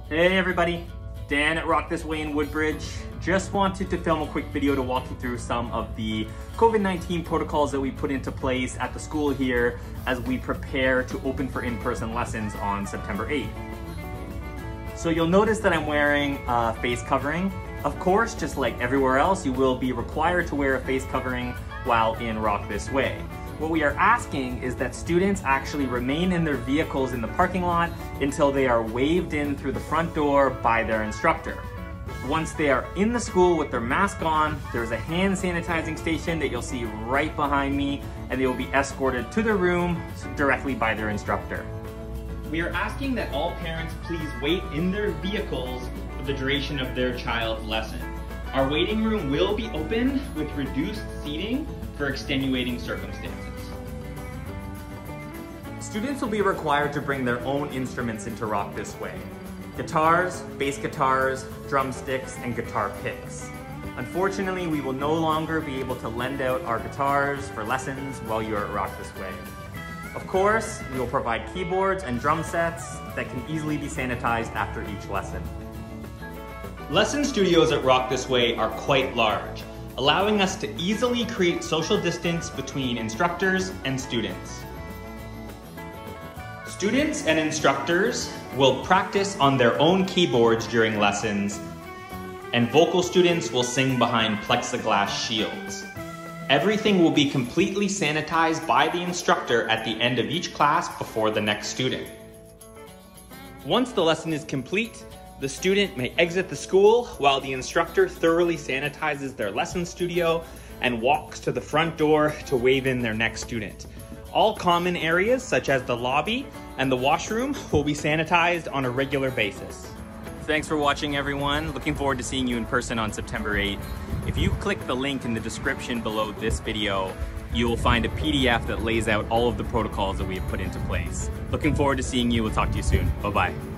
Hey everybody, Dan at Rock This Way in Woodbridge. Just wanted to film a quick video to walk you through some of the COVID-19 protocols that we put into place at the school here as we prepare to open for in-person lessons on September 8th. So you'll notice that I'm wearing a face covering. Of course, just like everywhere else, you will be required to wear a face covering while in Rock This Way. What we are asking is that students actually remain in their vehicles in the parking lot until they are waved in through the front door by their instructor. Once they are in the school with their mask on, there's a hand sanitizing station that you'll see right behind me, and they will be escorted to their room directly by their instructor. We are asking that all parents please wait in their vehicles for the duration of their child's lesson. Our waiting room will be open with reduced seating for extenuating circumstances. Students will be required to bring their own instruments into Rock This Way. Guitars, bass guitars, drumsticks, and guitar picks. Unfortunately, we will no longer be able to lend out our guitars for lessons while you are at Rock This Way. Of course, we will provide keyboards and drum sets that can easily be sanitized after each lesson. Lesson studios at Rock This Way are quite large, allowing us to easily create social distance between instructors and students. Students and instructors will practice on their own keyboards during lessons, and vocal students will sing behind plexiglass shields. Everything will be completely sanitized by the instructor at the end of each class before the next student. Once the lesson is complete, the student may exit the school while the instructor thoroughly sanitizes their lesson studio and walks to the front door to wave in their next student. All common areas such as the lobby and the washroom will be sanitized on a regular basis. Thanks for watching, everyone. Looking forward to seeing you in person on September 8th. If you click the link in the description below this video, you will find a PDF that lays out all of the protocols that we have put into place. Looking forward to seeing you. We'll talk to you soon. Bye-bye.